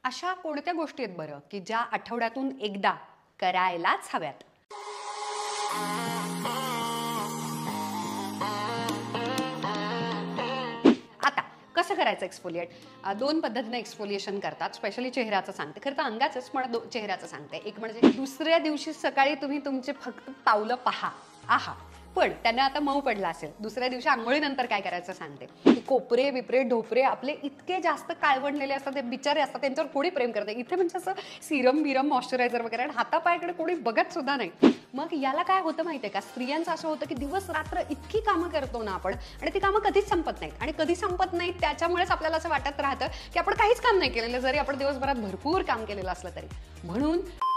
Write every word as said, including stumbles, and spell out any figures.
अशा कोणत्या गोष्टी आहेत बरं की ज्या आठवड्यातून एकदा करायलाच हव्यात? आता कसं करायचं एक्सफोलिएट? दोन पद्धतीने एक्सफोलिएशन करतात, स्पेशली चेहऱ्याचं सांगते. खरं तर अंगाचंच, पण चेहऱ्याचं सांगते. एक म्हणजे दुसऱ्या दिवशी सकाळी तुम्ही तुमचे फक्त पावलं पहा आहा, पण त्यांना आता मऊ पडला असेल, दुसऱ्या दिवशी आंघोळीनंतर काय करायचं सांगते. कोपरे बिपरे ढोपरे आपले इतके जास्त काळवणलेले असतात, ते बिचारे असतात, त्यांच्यावर कोणी प्रेम करते. इथे म्हणजे असं सिरम बिरम मॉइश्चरायझर वगैरे, आणि हातापायाकडे कोणी बघत सुद्धा नाही. मग याला काय होतं माहितीये का, स्त्रियांचं असं होतं की दिवस रात्र इतकी कामं करतो ना आपण, आणि ती कामं कधीच संपत नाहीत, आणि कधी संपत नाहीत त्याच्यामुळेच आपल्याला असं वाटत राहतं की आपण काहीच काम नाही केलेलं, जरी आपण दिवसभरात भरपूर काम केलेलं असलं तरी. म्हणून